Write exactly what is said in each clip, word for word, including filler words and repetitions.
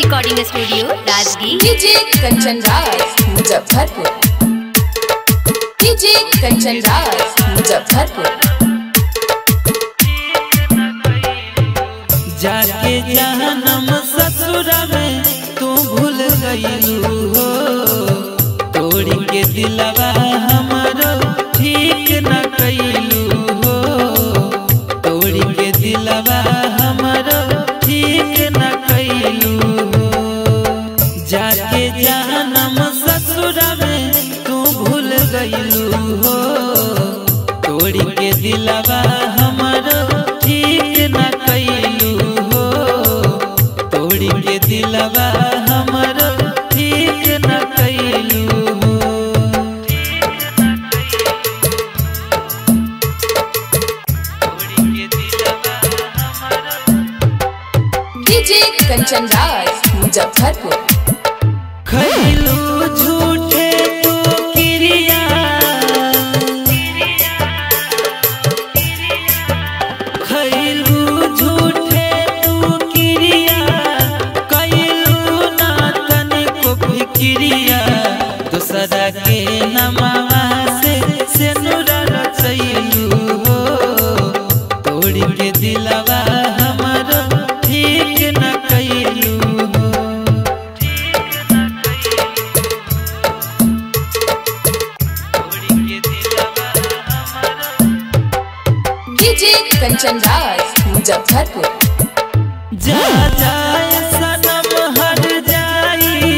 Recording studio Rajgir. DJ Kanchan Raj Muzaffarpur. DJ Kanchan Raj Muzaffarpur. जाके जहनम ससुर में तू भूल गईलू हो, तोड़ी के दिलवा हमरो ठीक न कईलू हो, तोड़ी के दिलवा हमरो ठीक न कईलू हो। जाके जहनम ससुर में तू भूल गईलू हो, तोड़ी के दिलवा हमरो ठीक न कईलू हो, तोड़ी के दिलवा हमरो ठीक न कईलू हो। डीजे कंचन राज मुजफ्फरपुर। खैलू झूठे तू किरिया, खैलू झूठे तू किरिया, कैलू ना तनिको फिक्रिया, दूसरा के नमवा से सेनुरा रचैलू हो, तोड़ी के दिलवा हमरो ठीक न कईलू हो। डीजे कंचन राज मुजफ्फरपुर। जा जाए सनम हर जाई,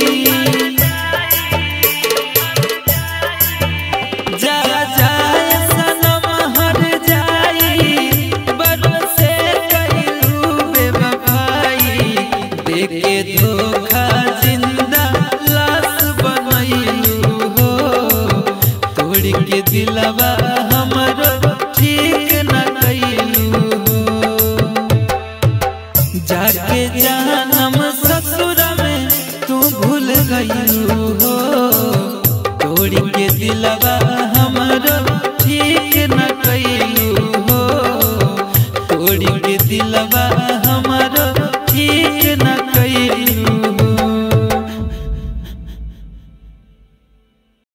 जा जाए सनम हर जाई, बरसे कईलू बेवफाई, देके धोखा जिंदा लाश बनैलू हो, तोड़ के दिलवा